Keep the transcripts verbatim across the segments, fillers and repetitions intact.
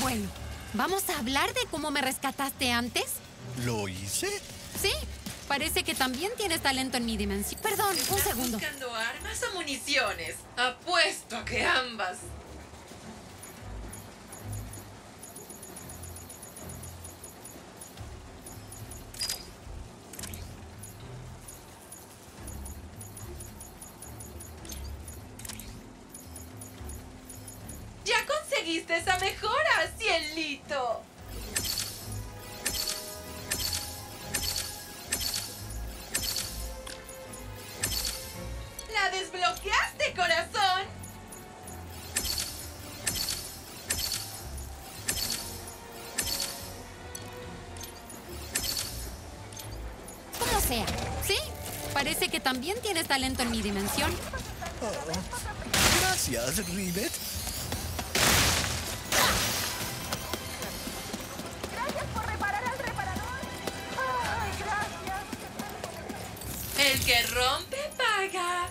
Bueno, ¿vamos a hablar de cómo me rescataste antes? ¿Lo hice? Sí, parece que también tienes talento en mi dimensión. Perdón, un segundo. ¿Estás buscando armas o municiones? Apuesto a que ambas. ¡Ya conseguiste esa mejora, cielito! ¡La desbloqueaste, corazón! Como sea. Sí, parece que también tienes talento en mi dimensión. Oh, gracias, Rivet. Gracias por reparar al reparador. Ay, gracias. El que rompe, paga.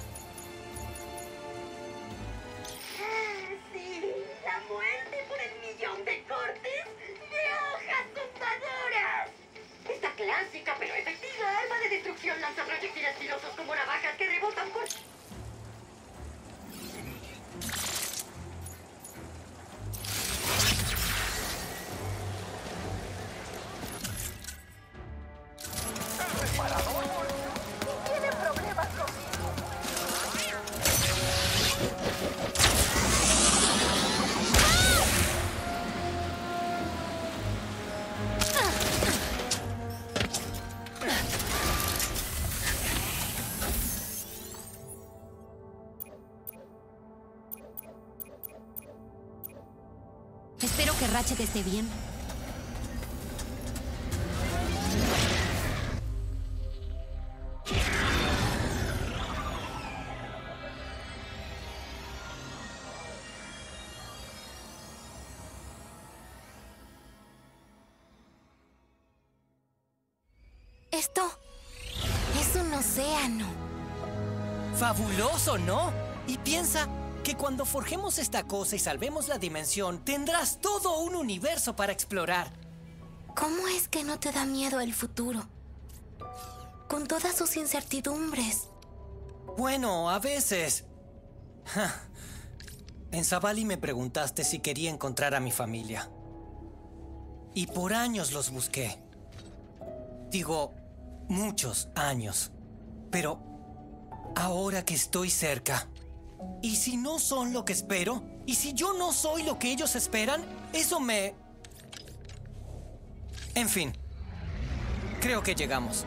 Sí, la muerte por el millón de cortes de hojas tumbadoras. Esta clásica pero efectiva arma de destrucción lanza proyectiles filosos como navajas que rebotan por... Tiene problemas conmigo. Espero que Ratchet esté bien. Esto es un océano. Fabuloso, ¿no? Y piensa que cuando forjemos esta cosa y salvemos la dimensión, tendrás todo un universo para explorar. ¿Cómo es que no te da miedo el futuro? Con todas sus incertidumbres. Bueno, a veces. Ja. En Zavali me preguntaste si quería encontrar a mi familia. Y por años los busqué. Digo, muchos años. Pero ahora que estoy cerca, ¿y si no son lo que espero? ¿Y si yo no soy lo que ellos esperan? Eso me... En fin, creo que llegamos.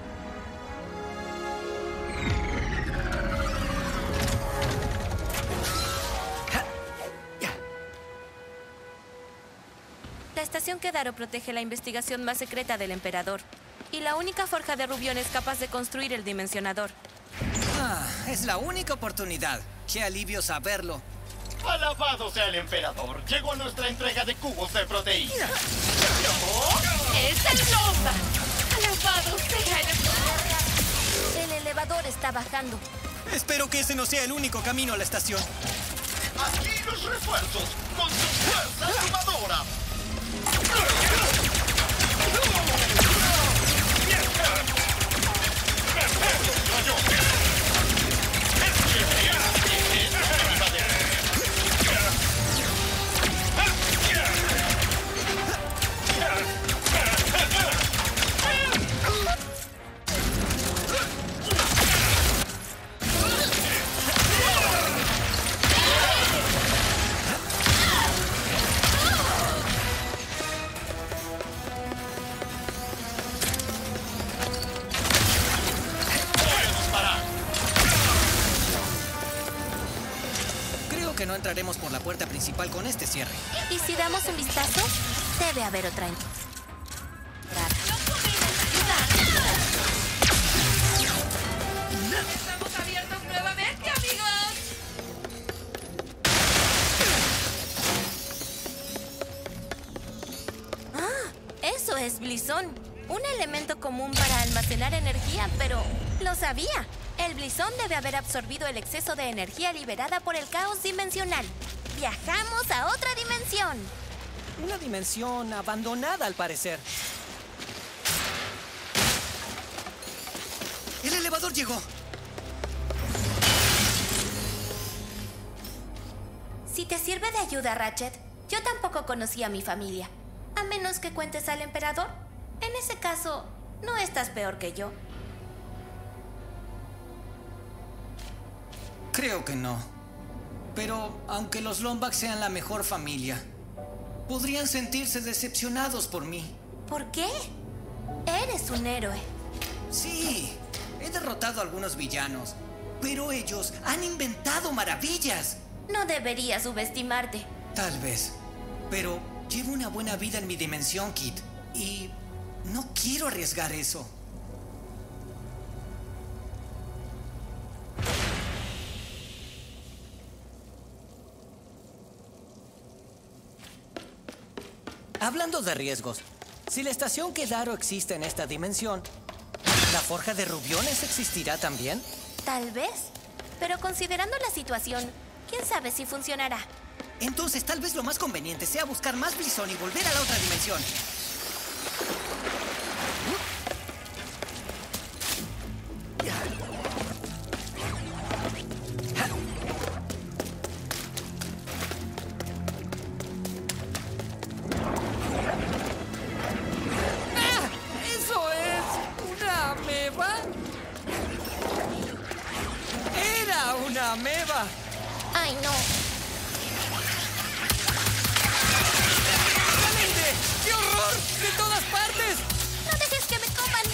La estación Kedaro protege la investigación más secreta del emperador. Y la única forja de Rubiones capaz de construir el dimensionador. Ah, es la única oportunidad. Qué alivio saberlo. ¡Alabado sea el emperador! Llegó nuestra entrega de cubos de proteína. ¡Es el Nova! ¡Alabado sea el emperador! El elevador está bajando. Espero que ese no sea el único camino a la estación. Aquí los refuerzos, con su fuerza sumadora. Que no entraremos por la puerta principal con este cierre. Y si damos un vistazo, debe haber otra entrada. ¡Estamos abiertos nuevamente, amigos! Ah, eso es Blizón. Un elemento común para almacenar energía, pero lo sabía. El Blizón debe haber absorbido el exceso de energía liberada por el caos dimensional. ¡Viajamos a otra dimensión! Una dimensión abandonada, al parecer. ¡El elevador llegó! Si te sirve de ayuda, Ratchet, yo tampoco conocí a mi familia. A menos que cuentes al emperador. En ese caso, no estás peor que yo. Creo que no. Pero aunque los Lombax sean la mejor familia, podrían sentirse decepcionados por mí. ¿Por qué? Eres un héroe. Sí, he derrotado a algunos villanos, pero ellos han inventado maravillas. No deberías subestimarte. Tal vez, pero llevo una buena vida en mi dimensión, Kid, y no quiero arriesgar eso. Hablando de riesgos, si la estación Kedaro existe en esta dimensión, ¿la forja de rubiones existirá también? Tal vez. Pero considerando la situación, quién sabe si funcionará. Entonces tal vez lo más conveniente sea buscar más Blizón y volver a la otra dimensión. ¡Ameba! ¡Ay, no! ¡Cállense! ¡Qué horror! ¡De todas partes! ¡No dejes que me coman!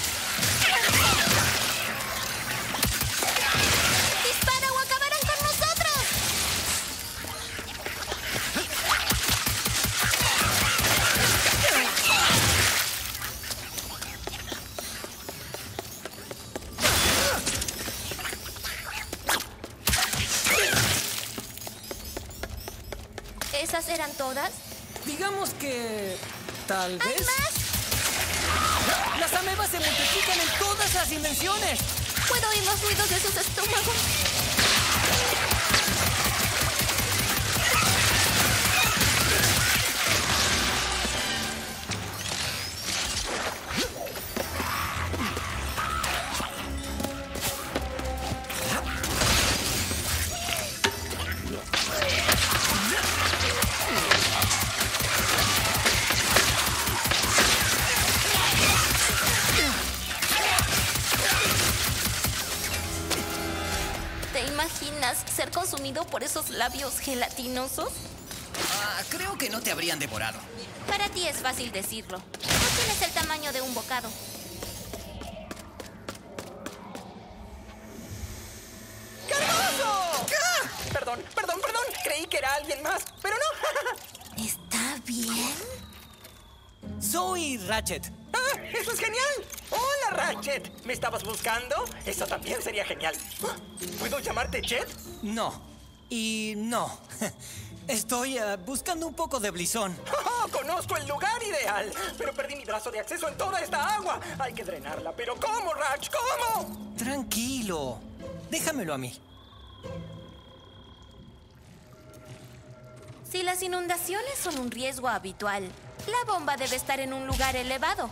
¡Dispara o acabarán con nosotros! ¿Esas eran todas? Digamos que... tal vez... ¿Hay más? ¡Las amebas se multiplican en todas las dimensiones! Puedo oír los ruidos de sus estómagos. ¿Te imaginas ser consumido por esos labios gelatinosos? Ah, creo que no te habrían devorado. Para ti es fácil decirlo. No tienes el tamaño de un bocado. ¡Cargoso! ¡Ah! Perdón, perdón, perdón. Creí que era alguien más, pero no. ¿Está bien? Soy Ratchet. ¡Ah! ¡Eso es genial! ¡Hola, Ratchet! ¿Me estabas buscando? Eso también sería genial. ¿Puedo llamarte Jet? No. Y no. Estoy uh, buscando un poco de Blizón. ¡Oh, conozco el lugar ideal! Pero perdí mi brazo de acceso en toda esta agua. Hay que drenarla. ¿Pero cómo, Ratch? ¿Cómo? Tranquilo. Déjamelo a mí. Si las inundaciones son un riesgo habitual, la bomba debe estar en un lugar elevado.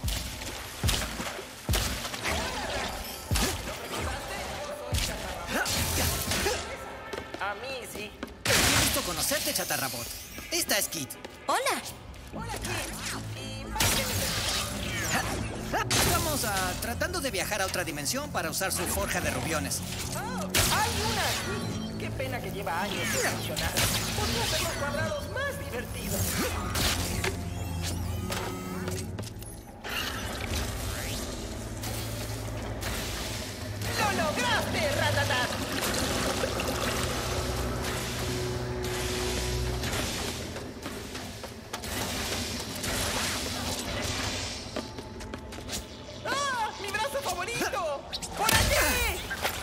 A mí sí. Qué gusto conocerte, Chatarrabot. Esta es Kid. ¡Hola! Hola, Kid. Y Estamos ah, tratando de viajar a otra dimensión para usar su forja de rubiones. Oh, hay una aquí. Qué pena que lleva años sin funcionar. Podría hacer los cuadrados más divertidos. ¡Lo lograste, Ratatat! ¡Ah! ¡Mi brazo favorito! ¡Por allí!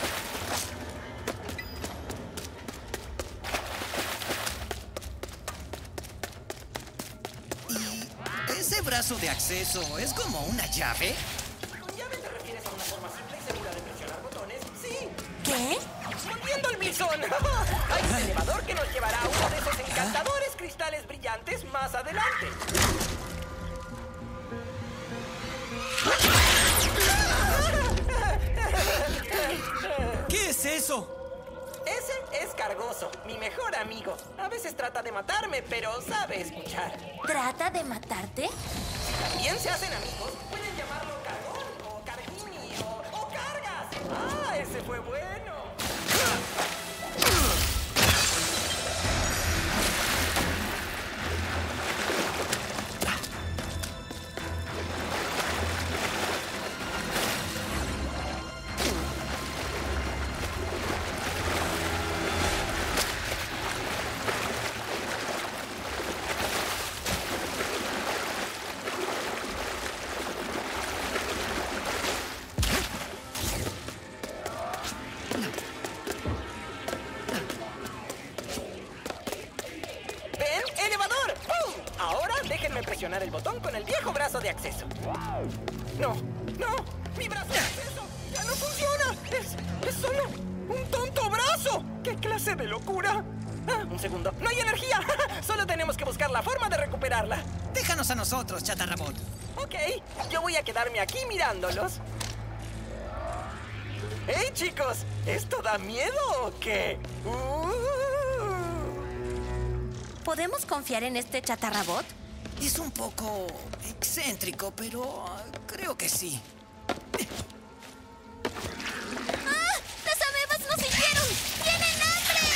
¿Y ese brazo de acceso es como una llave? ¿Con llave te refieres a una forma simple y segura de presionar botones? Sí. ¿Qué? ¡Volviendo al Blizón! Hay un elevador que nos llevará a uno de esos encantadores cristales brillantes más adelante. ¿Qué es eso? Ese es Cargoso, mi mejor amigo. A veces trata de matarme, pero sabe escuchar. ¿Trata de matarte? También se hacen amigos. Pueden llamarlo Cargón, o Cargini, o, o Cargas. ¡Ah, ese fue bueno! Presionar el botón con el viejo brazo de acceso. No, no, mi brazo de acceso ya no funciona. Es, es solo un tonto brazo. ¿Qué clase de locura? Ah, un segundo, no hay energía. Solo tenemos que buscar la forma de recuperarla. Déjanos a nosotros, Chatarrabot. Ok, yo voy a quedarme aquí mirándolos. ¡Hey, chicos! ¿Esto da miedo o qué? Uh... ¿Podemos confiar en este Chatarrabot? Es un poco excéntrico, pero creo que sí. ¡Ah! ¡Las amebas nos siguieron! ¡Tienen hambre!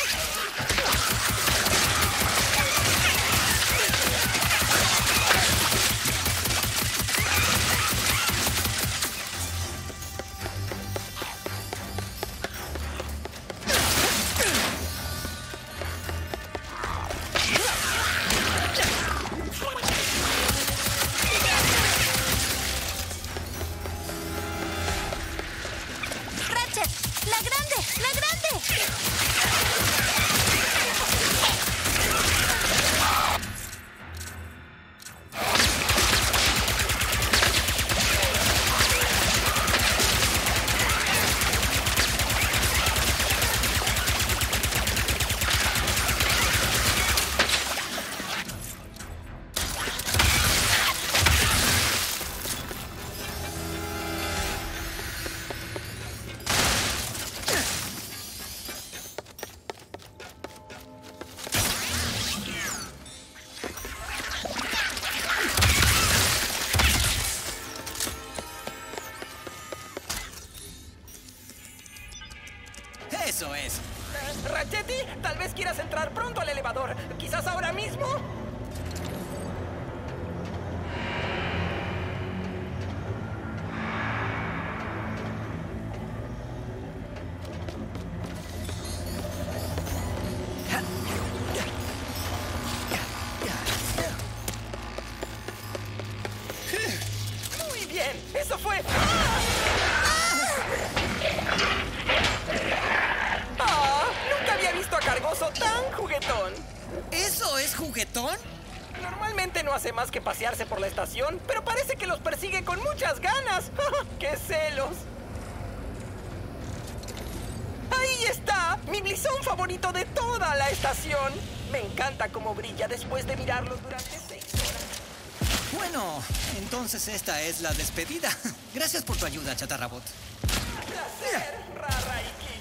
Eso es. Uh, Ratchetti, tal vez quieras entrar pronto al elevador. Quizás ahora mismo. Muy bien, eso fue. Cargoso tan juguetón. ¿Eso es juguetón? Normalmente no hace más que pasearse por la estación, pero parece que los persigue con muchas ganas. ¡Qué celos! ¡Ahí está! Mi blisón favorito de toda la estación. Me encanta cómo brilla después de mirarlo durante seis horas. Bueno, entonces esta es la despedida. Gracias por tu ayuda, Chatarrabot. Un placer, Rara y Kiki.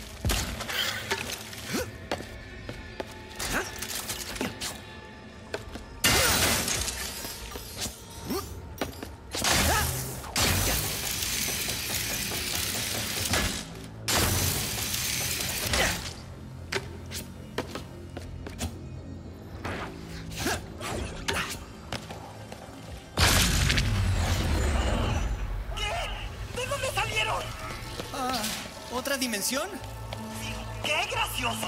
¿Otra dimensión? ¡Qué gracioso!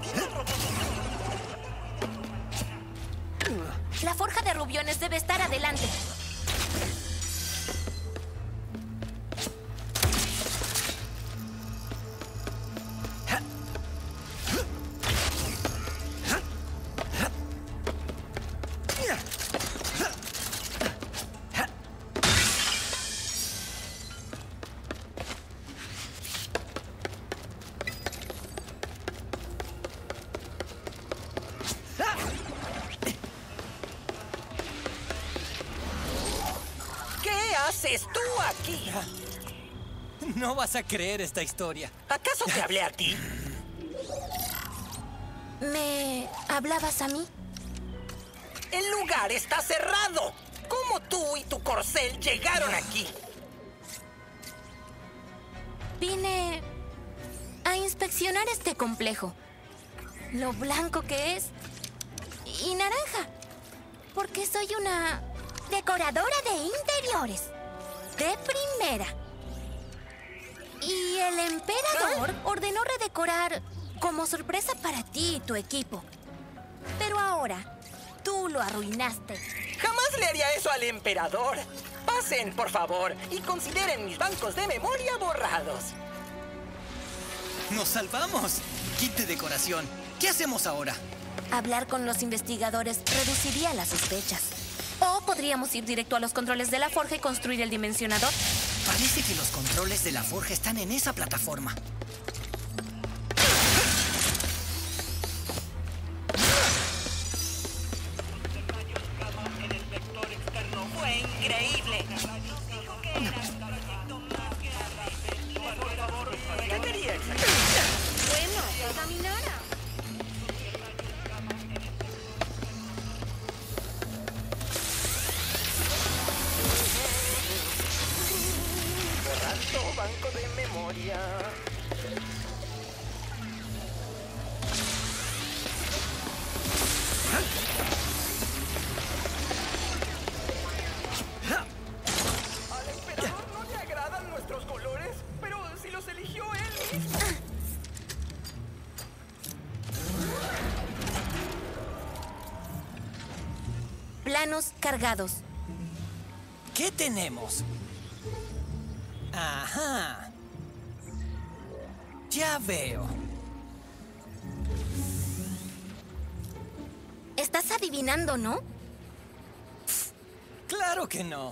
La forja de rubiones debe estar adelante. haces tú aquí? No vas a creer esta historia. ¿Acaso te hablé a ti? ¿Me hablabas a mí? El lugar está cerrado. ¿Cómo tú y tu corcel llegaron aquí? Vine a inspeccionar este complejo. Lo blanco que es. Y naranja. Porque soy una decoradora de interiores. De primera. Y el emperador ordenó redecorar como sorpresa para ti y tu equipo. Pero ahora, tú lo arruinaste. Jamás le haría eso al emperador. Pasen, por favor, y consideren mis bancos de memoria borrados. ¡Nos salvamos! Kit de decoración. ¿Qué hacemos ahora? Hablar con los investigadores reduciría las sospechas. O podríamos ir directo a los controles de la forja y construir el dimensionador. Parece que los controles de la forja están en esa plataforma. Fue increíble. ¿Qué quería exactamente? Bueno, examinara. Borrando banco de memoria. Al emperador no le agradan nuestros colores, pero si los eligió él mismo. Planos cargados. ¿Qué tenemos? Ajá. Ya veo. Estás adivinando, ¿no? Claro que no.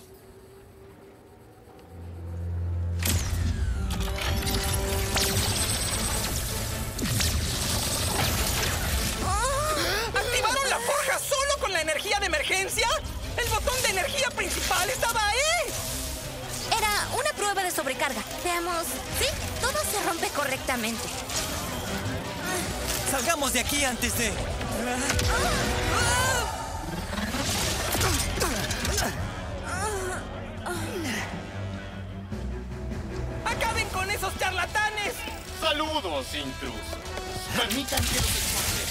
¿Activaron la forja solo con la energía de emergencia? ¡El botón de energía principal estaba ahí! Era una prueba de sobrecarga. Veamos. Sí, todo se rompe correctamente. Salgamos de aquí antes de... ¡Acaben con esos charlatanes! Saludos, intrusos. Permitan que los explote.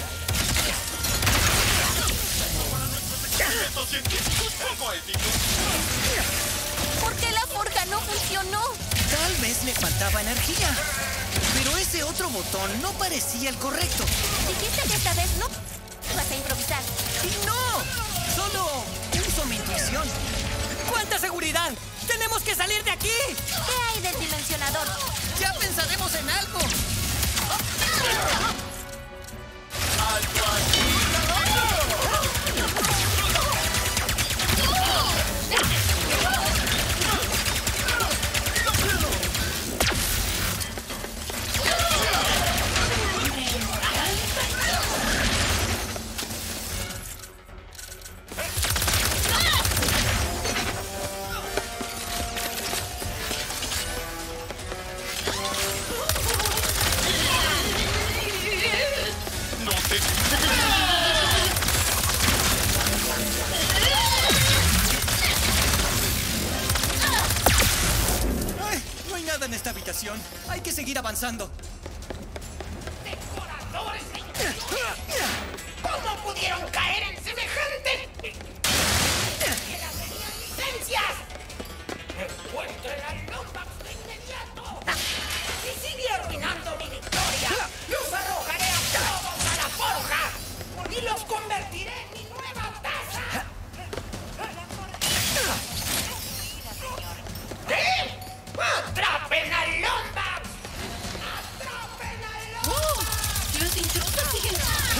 Estos científicos poco éticos. ¿Por qué la forja no funcionó? Tal vez le faltaba energía. Pero ese otro botón no parecía el correcto. Dijiste que esta vez no vas a improvisar. ¡Y no! Solo uso mi intuición. ¡Cuánta seguridad! ¡Tenemos que salir de aquí! ¿Qué hay del dimensionador? ¡Ya pensaremos en algo! ¡Alto aquí! No te... Ay, no hay nada en esta habitación. Hay que seguir avanzando. ¿Cómo pudieron caer en semejante? ¡Licencias! ¡Encuentren al Lombax de inmediato! ¡Si sigue arruinando mi victoria! ¡Los arrojaré a todos a la forja! ¡Y los convertiré en mi nueva taza! ¿Qué? ¡Atrapen al Lombax! ¡Atrapen al Lombax! Los intrusos siguen.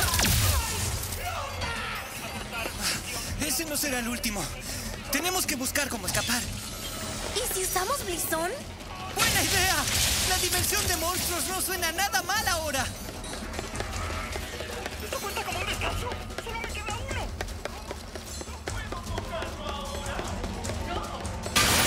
Ese no será el último. Tenemos que buscar cómo escapar. ¿Y si usamos Blizón? ¡Buena idea! La diversión de monstruos no suena nada mal ahora. ¿Esto cuenta como un descanso? ¡Solo me queda uno!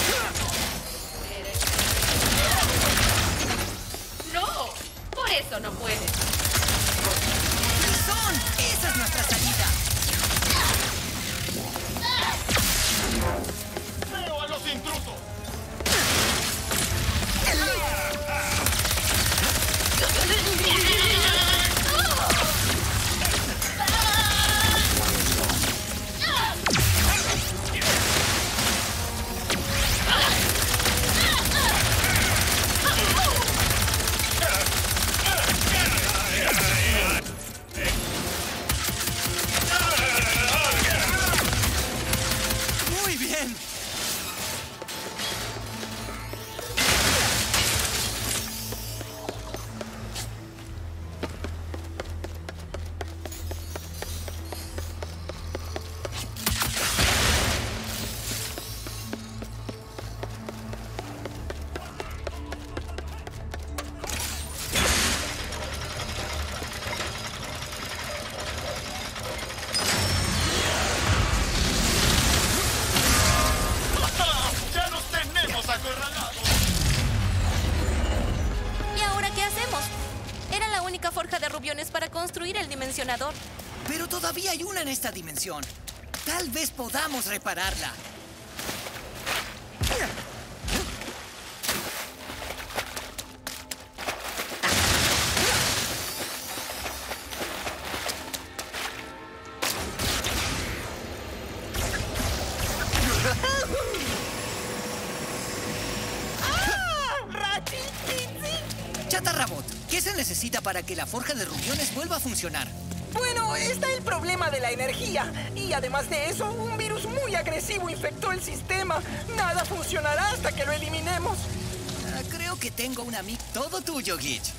succionador. Pero todavía hay una en esta dimensión. Tal vez podamos repararla. Chatarrabot, ¿qué se necesita para que la forja de rubiones vuelva a funcionar? Bueno, está el problema de la energía. Y además de eso, un virus muy agresivo infectó el sistema. Nada funcionará hasta que lo eliminemos. Ah, creo que tengo un amigo todo tuyo, Glitch.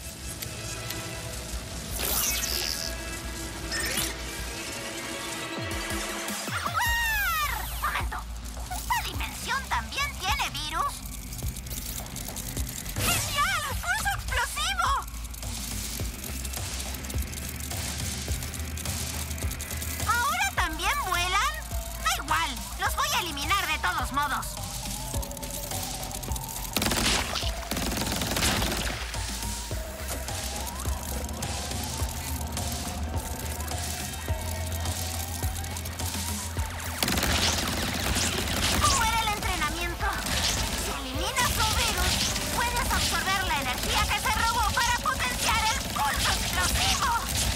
¡Momento! ¿Esta dimensión también tiene virus? ¡Genial! ¡Pulso explosivo! ¿Ahora también vuelan? Da igual, los voy a eliminar de todos modos. ¿Cómo era el entrenamiento? Si eliminas un virus, puedes absorber la energía que se robó para potenciar el pulso explosivo.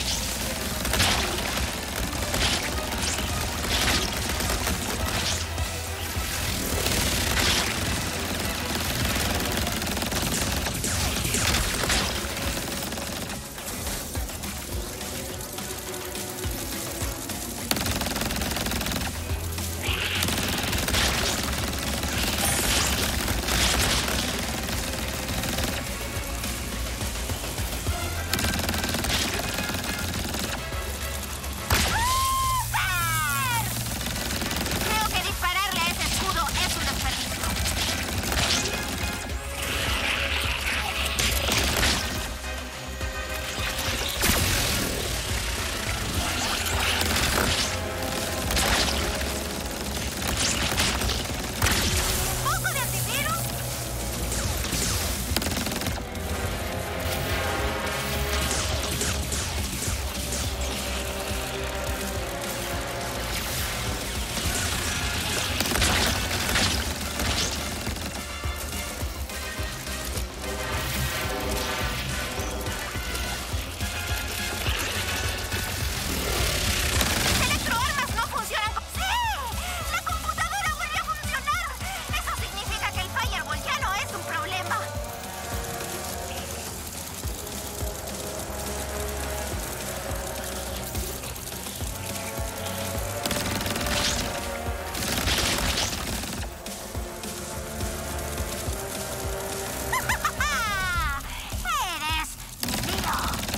Creo que dispararle a ese escudo es un desperdicio. ¿Poco de antivirus? ¡Electroarmas no funcionan! con- ¡Sí! ¡La computadora vuelve a funcionar! Eso significa que el Firewall ya no es un problema. ¡Eres mío!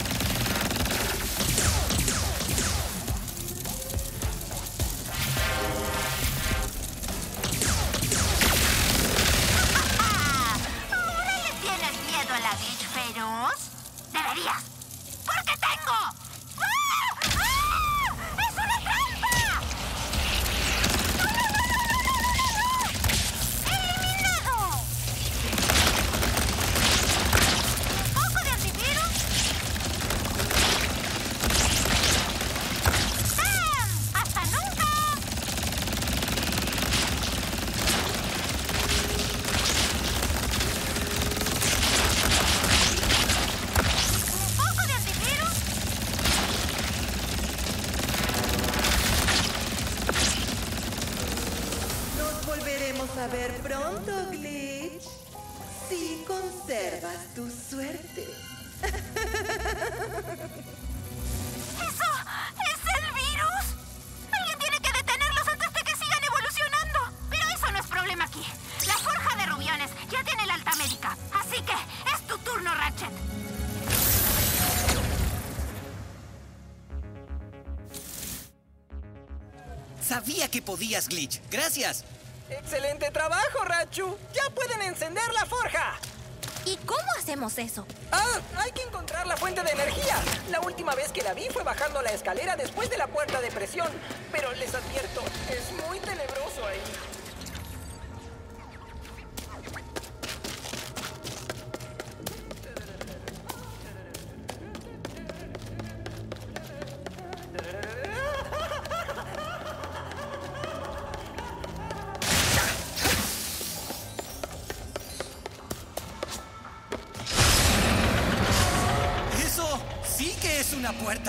¿Ahora le tienes miedo a la Glitch feroz? Deberías. ¡Porque tengo! ¡Ah! ¡Ah! ¡Es una trampa! ¡No, no, no, no, no, no, no, no! ¡Eliminado! ¿Un poco de antivirus? ¡Sam! ¡Hasta nunca! ¿Un poco de antivirus? Nos volveremos a ver pronto, Glitch. Si conservas tu suerte. ¿Eso es el virus? Alguien tiene que detenerlos antes de que sigan evolucionando. Pero eso no es problema aquí. La forja de rubiones ya tiene la alta médica. Así que es tu turno, Ratchet. Sabía que podías, Glitch. Gracias. ¡Excelente trabajo, Rachu! ¡Ya pueden encender la forja! ¿Y cómo hacemos eso? ¡Ah! Hay que encontrar la fuente de energía. La última vez que la vi fue bajando la escalera después de la puerta de presión. Pero les advierto, es muy tenebroso ahí. una puerta.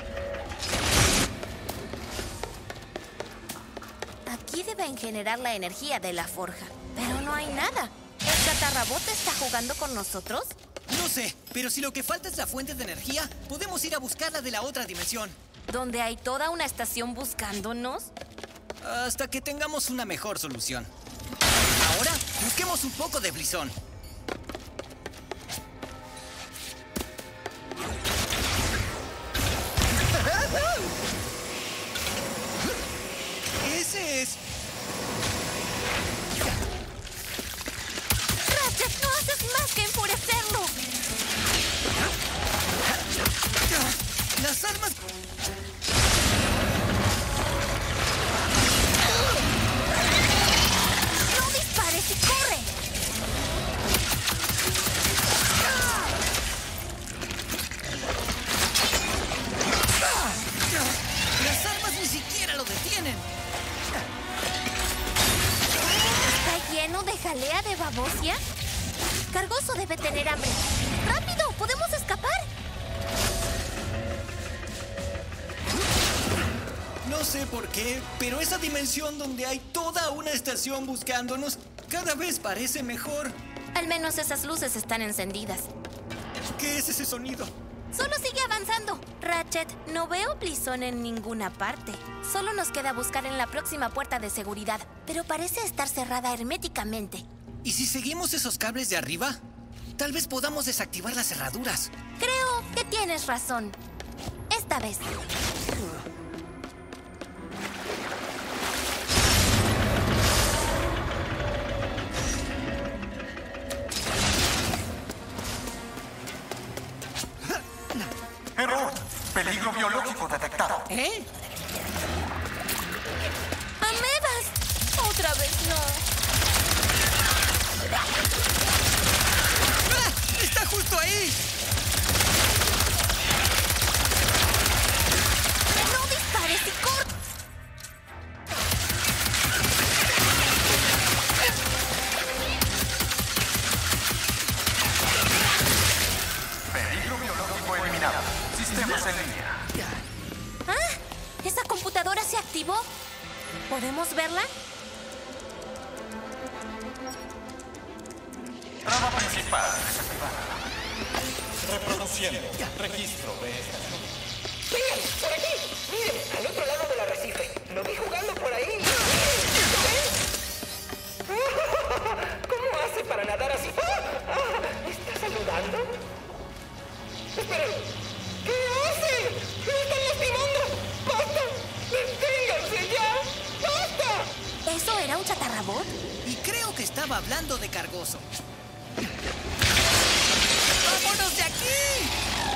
Aquí deben generar la energía de la forja, pero no hay nada. ¿El chatarrabot está jugando con nosotros? No sé, pero si lo que falta es la fuente de energía, podemos ir a buscarla de la otra dimensión. ¿Donde hay toda una estación buscándonos? Hasta que tengamos una mejor solución. Ahora, busquemos un poco de Blizón. ¡Ese es! ¡Ratchet, no haces más que enfurecerlo! ¡Las armas! ¡No dispares y corre! ¡Las armas ni siquiera lo detienen! ¿Está lleno de jalea de babosia? Cargoso debe tener hambre. ¡Rápido! ¡Podemos escapar! No sé por qué, pero esa dimensión donde hay toda una estación buscándonos cada vez parece mejor. Al menos esas luces están encendidas. ¿Qué es ese sonido? Solo sigue avanzando. Ratchet, no veo Blizón en ninguna parte. Solo nos queda buscar en la próxima puerta de seguridad, pero parece estar cerrada herméticamente. ¿Y si seguimos esos cables de arriba? Tal vez podamos desactivar las cerraduras. Creo que tienes razón. Esta vez. Error. Peligro biológico detectado. ¿Eh? ¡Amebas! ¡Otra vez no! ¡Ah! ¡Está justo ahí! ¡No dispares y corre! Peligro biológico eliminado. Sistemas en línea. ¿Ah? ¿Esa computadora se activó? ¿Podemos verla? Trama principal desactivada. Reproduciendo. Registro de estación. ¡Miren! ¡Por aquí! ¡Miren! Al otro lado del arrecife. Lo vi jugando por ahí. ¡Miren! ¿Lo ven? ¿Cómo hace para nadar así? ¿Me está saludando? ¡Esperen! ¿Qué hace? ¡Me están lastimando! ¡Basta! ¡Deténganse ya! ¡Basta! ¿Eso era un chatarrabot? Y creo que estaba hablando de Cargoso. ¡Vámonos de aquí!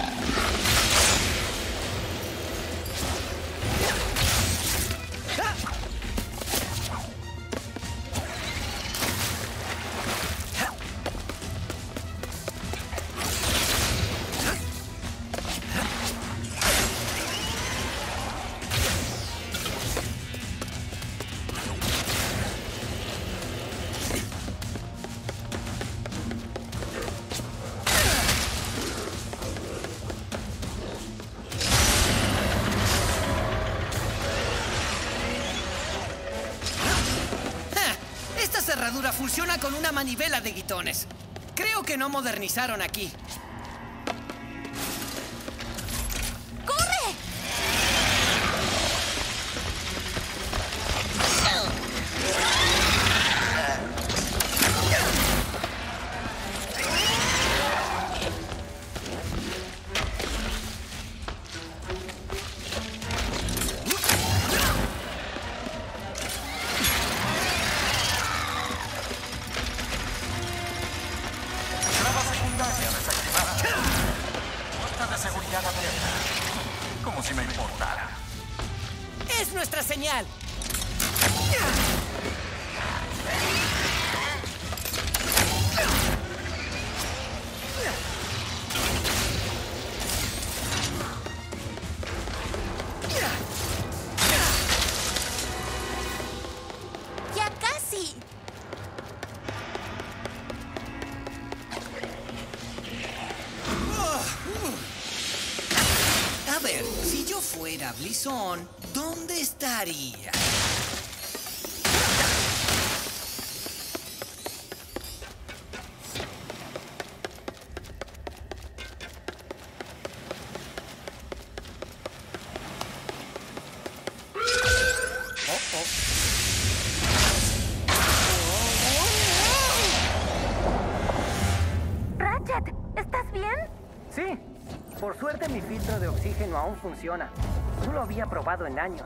Esta cerradura funciona con una manivela de guitones. Creo que no modernizaron aquí. ¡Corre! Trama secundaria desactivada. Puerta de seguridad abierta. Como si me importara. ¡Es nuestra señal! ¡Ya casi! Blisón, ¿dónde estaría? Ratchet, ¿estás bien? Sí. Por suerte mi filtro de oxígeno aún funciona. No lo había probado en años.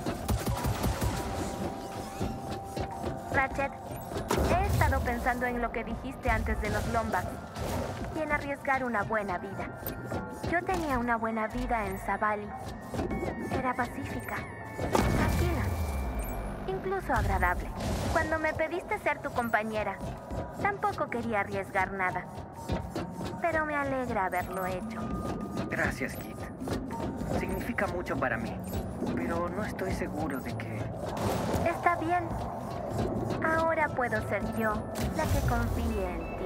Ratchet, he estado pensando en lo que dijiste antes de los Lombax y en arriesgar una buena vida. Yo tenía una buena vida en Zavali. Era pacífica, tranquila, incluso agradable. Cuando me pediste ser tu compañera, tampoco quería arriesgar nada. Pero me alegra haberlo hecho. Gracias, Kit. Significa mucho para mí, pero no estoy seguro de que... Está bien. Ahora puedo ser yo la que confíe en ti.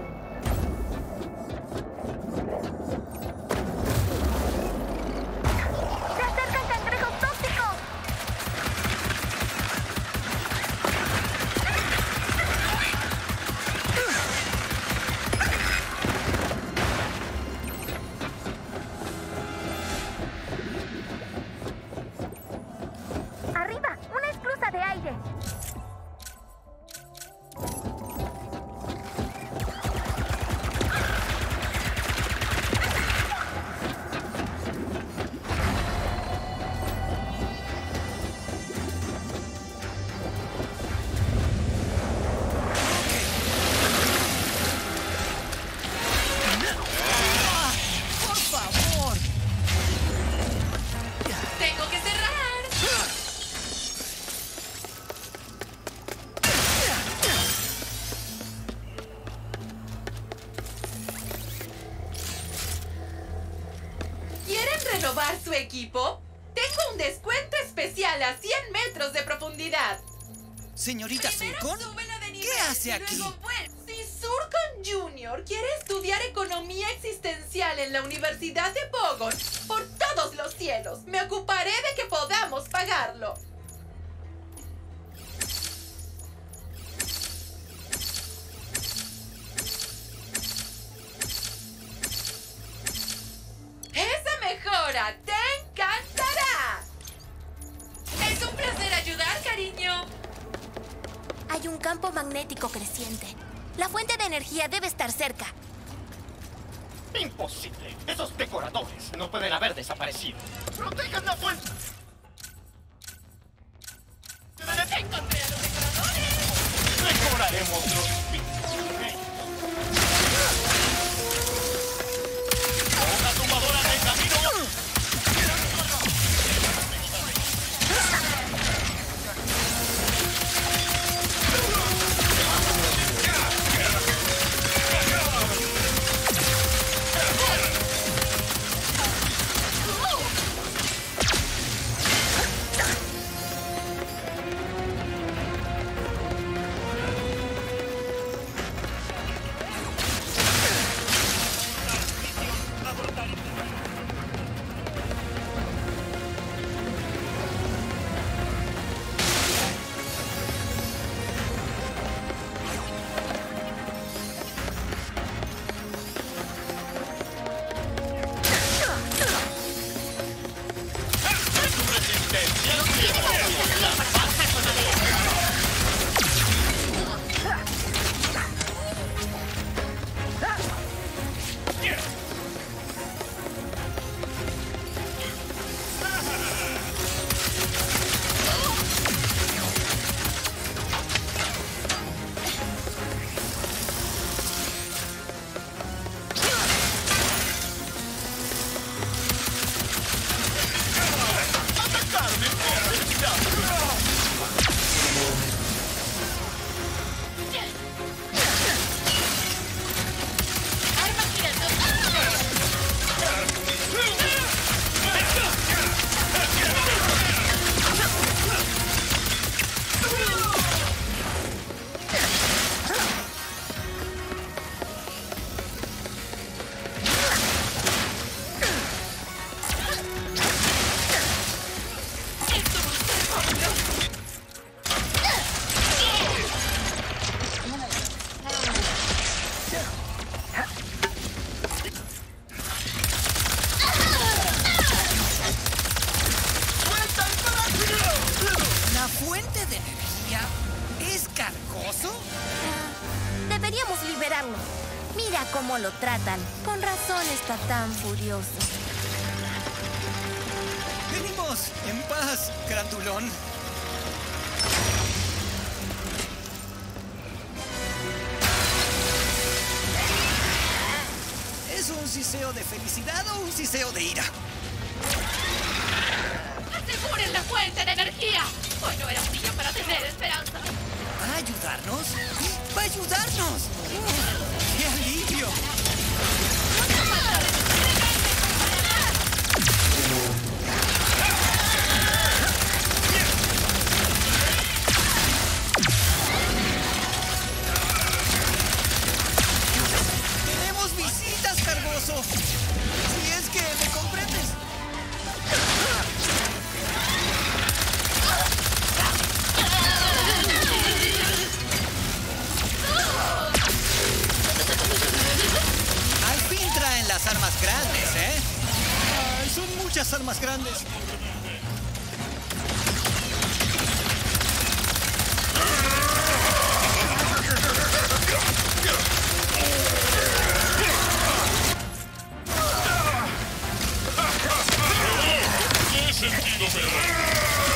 ¡Se acercan cangrejos tóxicos! ¡Arriba! ¡Una esclusa de aire! ¡Por favor! ¡Tengo que cerrar! ¿Quieren renovar su equipo? Tengo un descuento especial a cien metros de profundidad. Señorita Primero Surcon, súbela de nivel ¿qué hace y aquí? luego vuelve. Si Surcon junior quiere estudiar economía existencial en la Universidad de Bogon, por todos los cielos, me ocuparé de que podamos pagarlo. ¡Esa mejora te encantará! Es un placer ayudar, cariño. Hay un campo magnético creciente. La fuente de energía debe estar cerca. ¡Imposible! Esos decoradores no pueden haber desaparecido. ¡Protejan la fuente! ¡Encontré a los decoradores! ¡Decoraremos los pisos! ¡Una tumbadora en el camino! Cargoso? Ah, deberíamos liberarlo. Mira cómo lo tratan. Con razón está tan furioso. Venimos en paz, grandulón. ¿Es un siseo de felicidad o un siseo de ira? ¡Aseguren la fuente de energía! Hoy no era un día para tener esperanza. ¿Va a ayudarnos? ¡Va a ayudarnos! ¡Oh, ¡qué alivio! ¡Tenemos visitas, Cargoso! Si es que me comprendes. Al fin traen las armas grandes, ¿eh? Ay, son muchas armas grandes. ¿Qué sentido me da?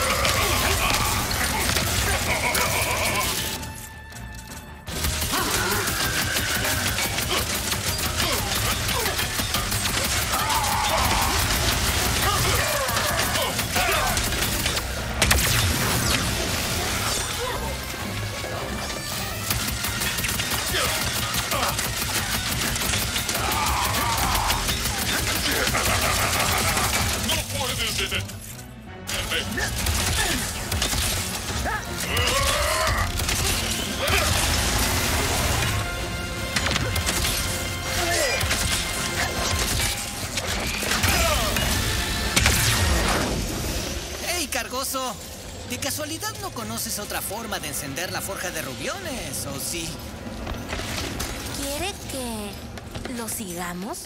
No puedes detenerme. ¡Hey, Cargoso! ¿De casualidad no conoces otra forma de encender la forja de rubiones, o sí? ¿Quiere que lo sigamos?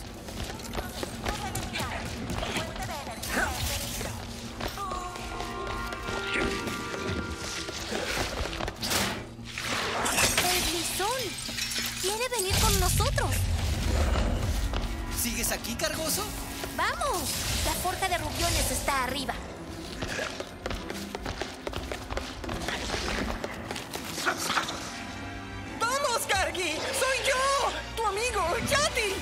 ¡El Blisón! ¡Quiere venir con nosotros! ¿Sigues aquí, Cargoso? ¡Vamos! La forja de rubiones está arriba. ¡Vamos, Kargi! ¡Soy yo! ¡Tu amigo, Yati!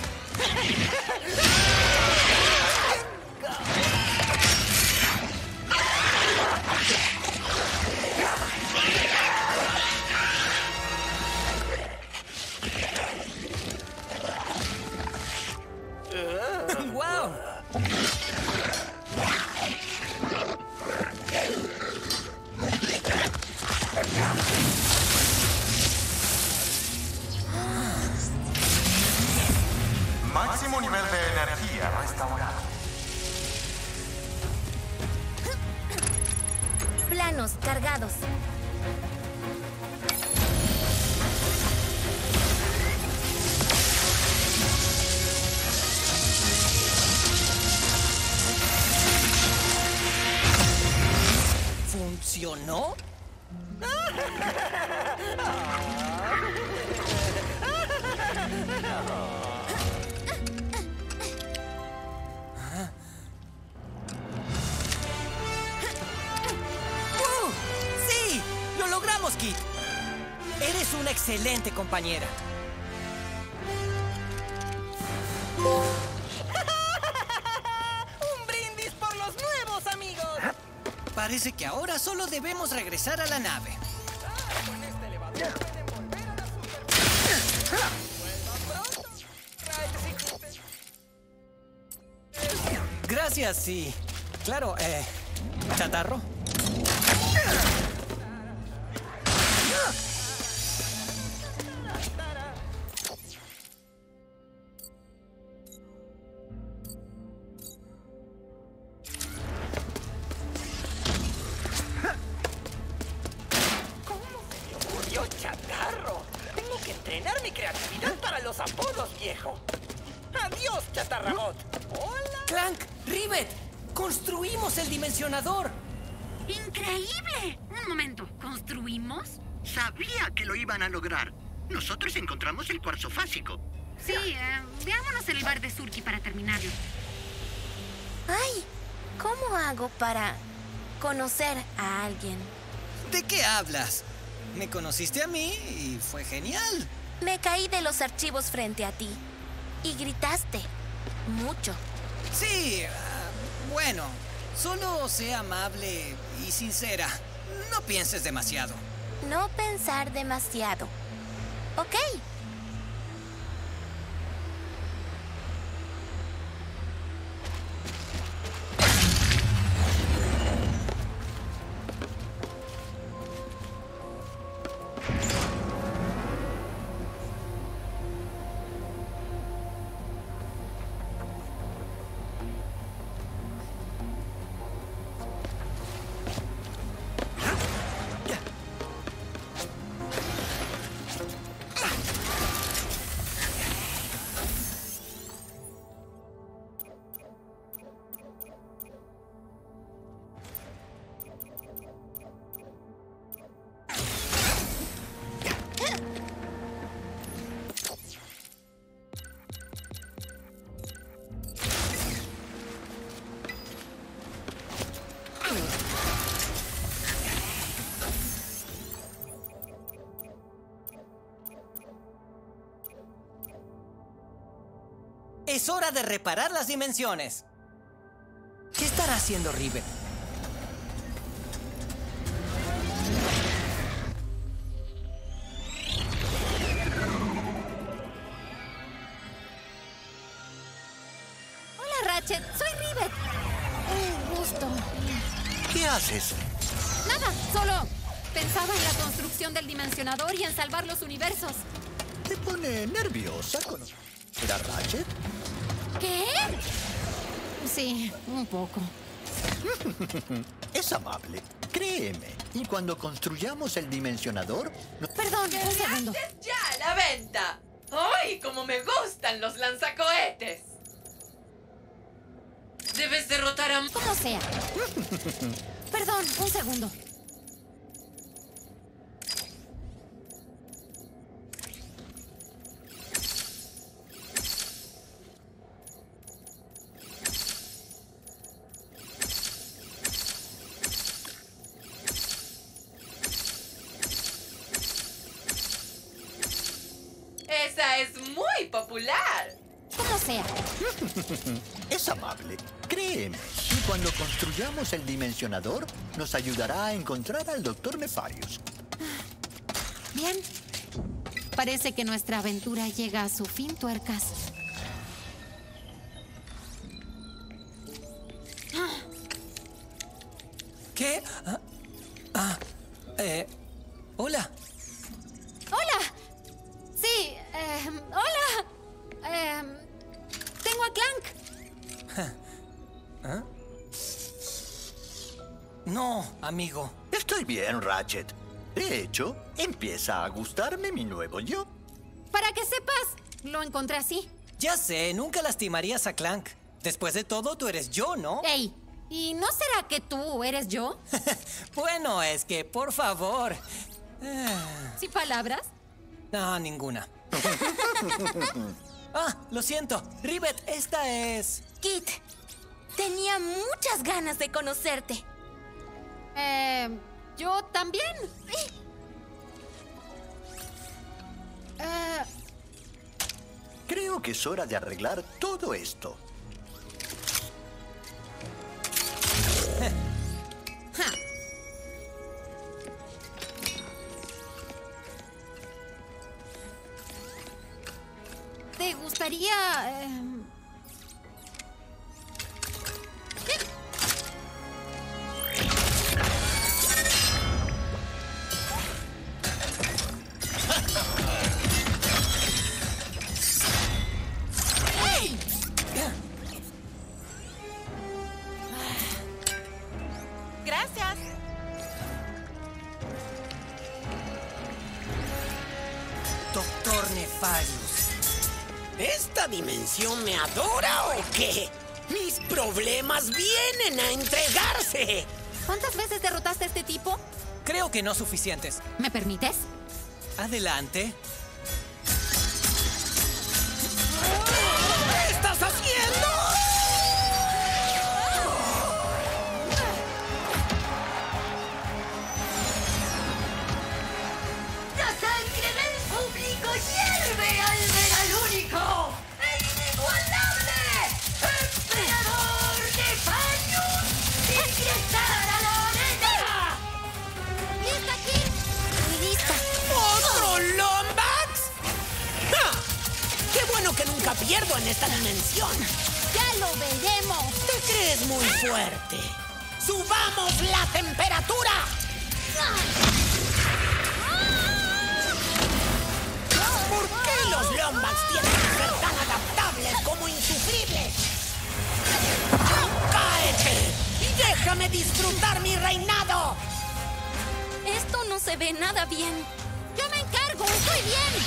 ¡Guau! Máximo nivel de energía restaurado. Planos cargados. ¿Funcionó? ¡Uh! ¡Sí! ¡Lo logramos, Kit! Eres una excelente compañera. ¡Un brindis por los nuevos amigos! Parece que ahora solo debemos regresar a la nave. Con este elevador pueden volver a la superficie. Vuelvan pronto. Gracias, sí. Claro, eh... ¿chatarro? ¡Yo, chatarro! Tengo que entrenar mi creatividad para los apodos, viejo. ¡Adiós, chatarrabot! ¡Hola! ¡Clank! ¡Rivet! ¡Construimos el dimensionador! ¡Increíble! Un momento, ¿construimos? Sabía que lo iban a lograr. Nosotros encontramos el cuarzo fásico. Sí, eh, veámonos en el bar de Surki para terminarlo. Ay, ¿cómo hago para conocer a alguien? ¿De qué hablas? Me conociste a mí y fue genial. Me caí de los archivos frente a ti y gritaste mucho. Sí, uh, bueno, solo sé amable y sincera. No pienses demasiado. No pensar demasiado. Ok. Es hora de reparar las dimensiones. ¿Qué estará haciendo Rivet? Hola, Ratchet. Soy Rivet. Un gusto. ¿Qué haces? Nada, solo pensaba en la construcción del dimensionador y en salvar los universos. Te pone nerviosa con... ¿Era Ratchet? ¿Qué? Sí, un poco. Es amable, créeme. Y cuando construyamos el dimensionador... no- Perdón, un segundo. ¡Ratchet ya a la venta! ¡Ay, cómo me gustan los lanzacohetes! Debes derrotar a... Como sea. Perdón, un segundo. Esa es muy popular. Como sea. Es amable, créeme. Y cuando construyamos el dimensionador, nos ayudará a encontrar al doctor Nefarius. Bien. Parece que nuestra aventura llega a su fin, tuercas. ¿Qué? Ah, ah, eh, hola. ¡Hola! Sí, eh, hola. Eh, tengo a Clank. ¿Ah? No, amigo. Estoy bien, Ratchet. De hecho, empieza a gustarme mi nuevo yo. Para que sepas, lo encontré así. Ya sé, nunca lastimarías a Clank. Después de todo, tú eres yo, ¿no? Ey, ¿y no será que tú eres yo? Bueno, es que, por favor. Ah, ¿Sí palabras? no, ninguna. Ah, lo siento. Rivet, esta es... Kit, tenía muchas ganas de conocerte. Eh, yo también. Eh, Creo que es hora de arreglar todo esto. ja. ¿Te gustaría... eh, Gracias. Doctor Nefarius. ¿Esta dimensión me adora o qué? Mis problemas vienen a entregarse. ¿Cuántas veces derrotaste a este tipo? Creo que no suficientes. ¿Me permites? Adelante. ¿Qué estás haciendo? ¡La sangre del público hierve al ver al único, el inigualable emperador Nefarius ingresar a la arena! ¡Lista, Kid! ¡Lista! ¿Otro Lombax? ¡Ja! ¡Qué bueno que nunca pierdo en esta dimensión! ¡Ya lo veremos! ¿Te crees muy fuerte? ¡Subamos la temperatura! ¿Por qué los Lombax tienen que ser tan adaptables como insufribles? ¡Cáete! ¡Y déjame disfrutar mi reinado! Esto no se ve nada bien. ¡Yo me encargo! ¡Estoy bien!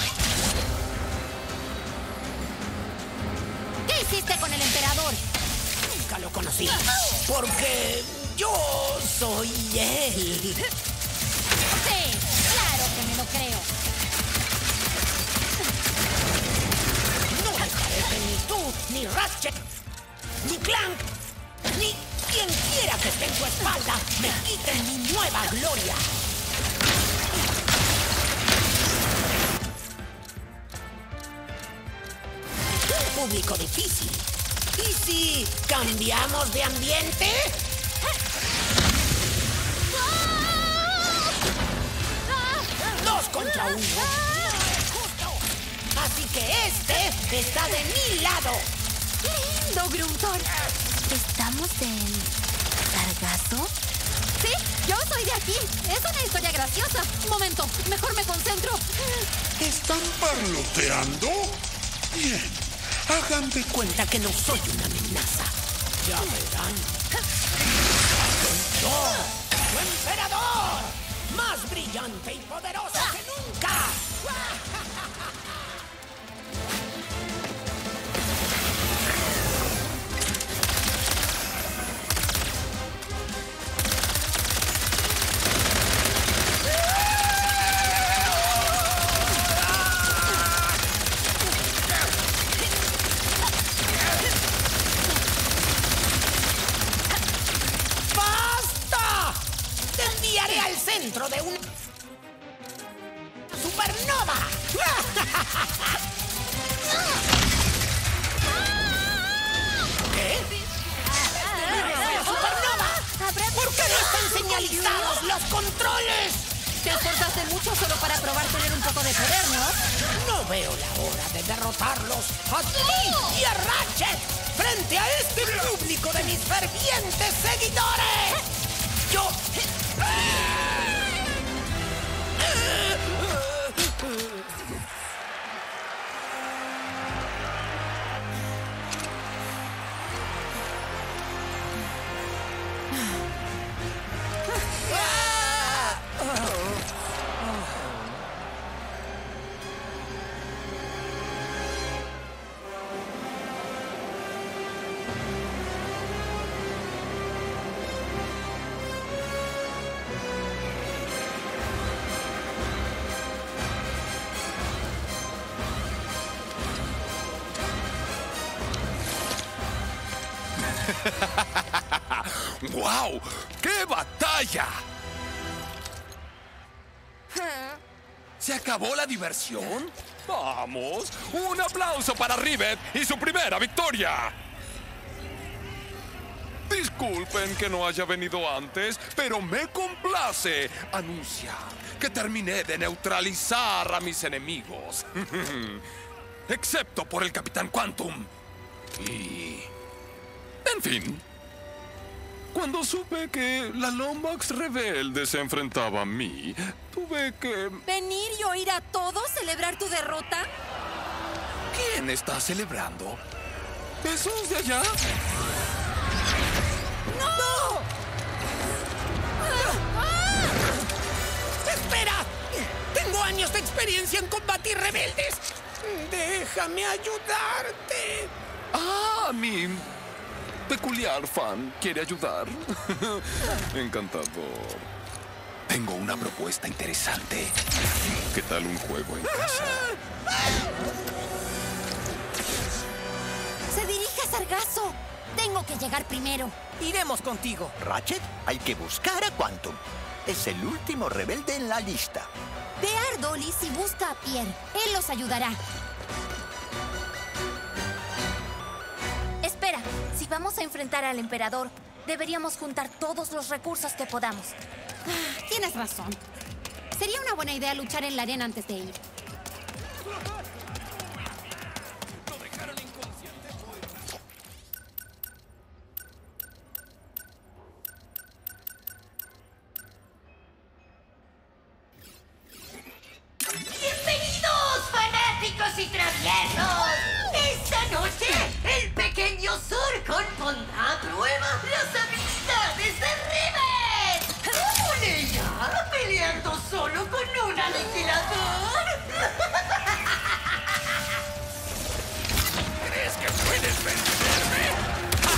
¿Qué hiciste con el emperador? Nunca lo conocí. Porque yo soy él. Sí, claro que me lo creo. No me parece ni tú, ni Ratchet, ni Clank, ni quien quiera que esté en tu espalda me quiten mi nueva gloria. Un público difícil. ¿Y si cambiamos de ambiente? Dos contra uno. No es justo. Así que este está de mi lado. ¡Lindo, Gruntor! ¿Estamos en Sargazo? Sí, yo soy de aquí. Es una historia graciosa. Un momento, mejor me concentro. ¿Están parloteando? Bien, hagan de cuenta. Cuenta que no soy una amenaza. Ya verán. Soy yo, tu emperador, más brillante y poderoso que nunca. ¡Basta! Te enviaré al centro de una supernova. ¿Qué? ¡Supernova! ¿Por qué no están señalizados los controles? Te esforzaste mucho solo para probar tener un poco de poder, ¿no? No veo la hora de derrotarlos a ti y a Ratchet frente a este público de mis fervientes seguidores. Yo... ¡Guau! ¡Qué batalla! ¿Se acabó la diversión? ¡Vamos! ¡Un aplauso para Rivet y su primera victoria! Disculpen que no haya venido antes, pero me complace anunciar que terminé de neutralizar a mis enemigos. Excepto por el Capitán Quantum. Y... en fin. Cuando supe que la Lombax rebelde se enfrentaba a mí, tuve que... ¿Venir y oír a todos celebrar tu derrota? ¿Quién está celebrando? ¿Esos de allá? ¡No! ¡Ah! ¡Espera! Tengo años de experiencia en combatir rebeldes. Déjame ayudarte. Ah, mi peculiar fan quiere ayudar. Encantador. Tengo una propuesta interesante. ¿Qué tal un juego en casa? ¡Se dirige a Sargazo! Tengo que llegar primero. Iremos contigo. Ratchet, hay que buscar a Quantum. Es el último rebelde en la lista. Ve a Ardolis y busca a Pierre. Él los ayudará. Espera, si vamos a enfrentar al emperador, deberíamos juntar todos los recursos que podamos. Ah, tienes razón. Sería una buena idea luchar en la arena antes de ir. ¡Bienvenidos, fanáticos y traviesos! Esta noche, el pequeño Zurkon pondrá a prueba las habilidades de Rivet. ¡Con ella! ¡Peleando solo con un aniquilador! ¿Crees que puedes vencerme?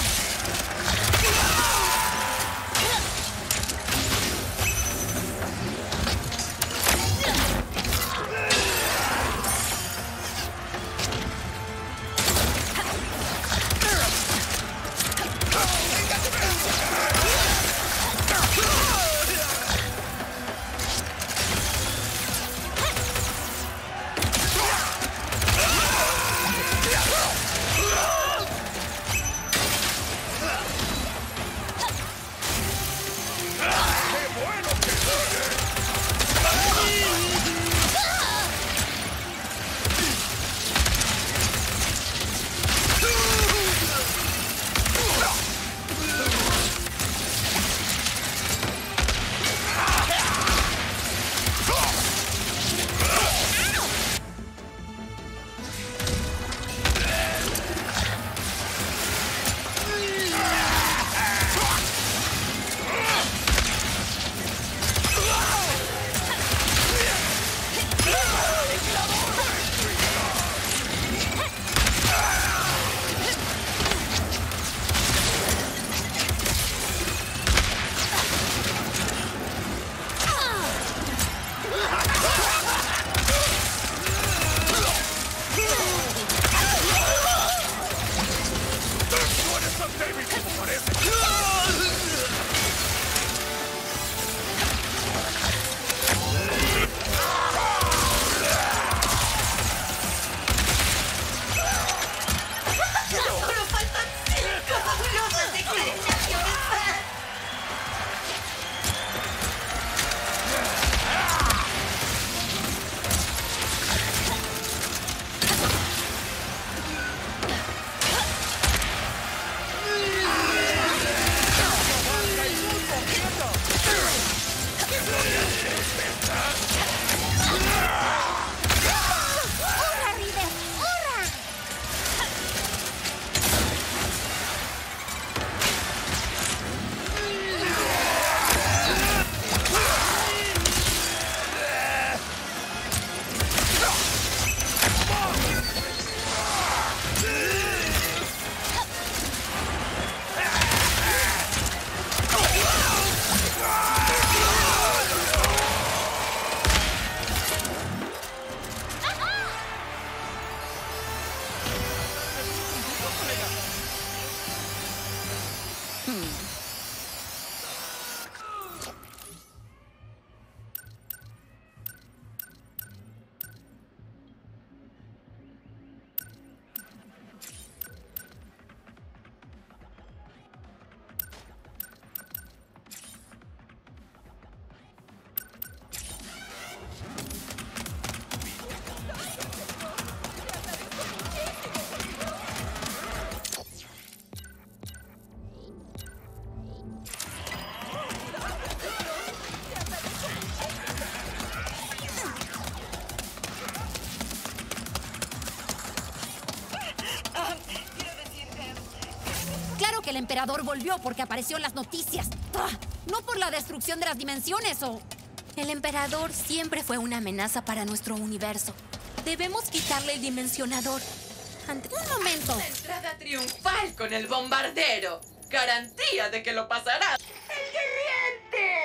Que el emperador volvió porque apareció en las noticias. ¡Ah! No por la destrucción de las dimensiones o... El emperador siempre fue una amenaza para nuestro universo. Debemos quitarle el dimensionador. Ante... Un momento. La entrada triunfal con el bombardero. Garantía de que lo pasará. ¡El guerriente! ¡Una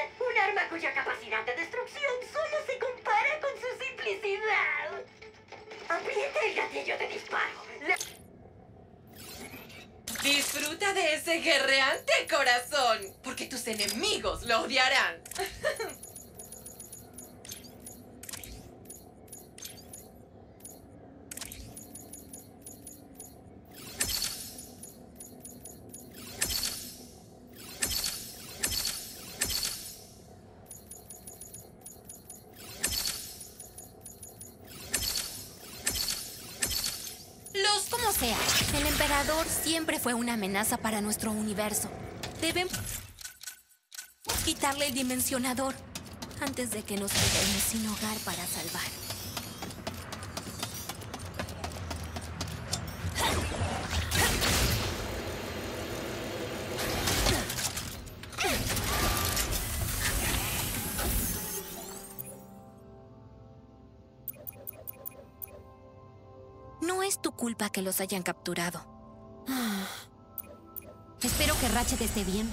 arma cuya capacidad de destrucción solo se compara con su simplicidad. Aprieta el gatillo de disparo. La- Disfruta de ese guerreante corazón, porque tus enemigos lo odiarán. Los como sea, el emperador siempre fue una amenaza para nuestro universo. Debemos quitarle el dimensionador antes de que nos quedemos sin hogar para salvar. No es tu culpa que los hayan capturado. Ah. Espero que Ratchet esté bien.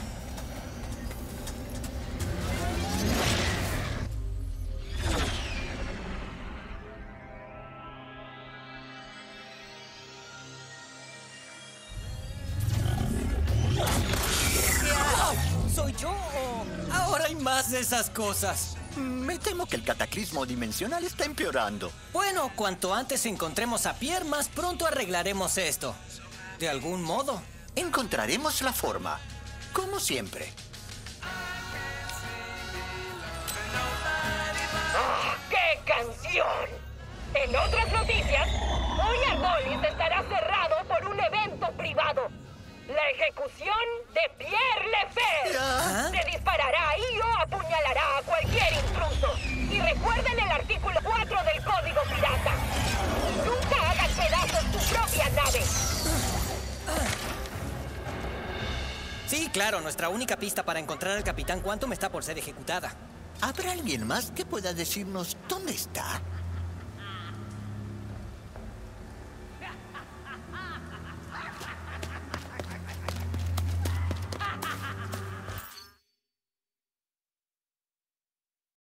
¿Soy yo o ahora hay más de esas cosas? Me temo que el cataclismo dimensional está empeorando. Bueno, cuanto antes encontremos a Pierre, más pronto arreglaremos esto. De algún modo. Encontraremos la forma, como siempre. ¡Oh, qué canción! En otras noticias, hoy Argolis estará cerrado por un evento privado. La ejecución de Pierre Lefebvre. ¿Ah? Se disparará y o apuñalará a cualquier intruso. Y recuerden el artículo cuatro del Código Pirata. Nunca hagas pedazos tu propia nave. Sí, claro, nuestra única pista para encontrar al Capitán Quantum está por ser ejecutada. ¿Habrá alguien más que pueda decirnos dónde está?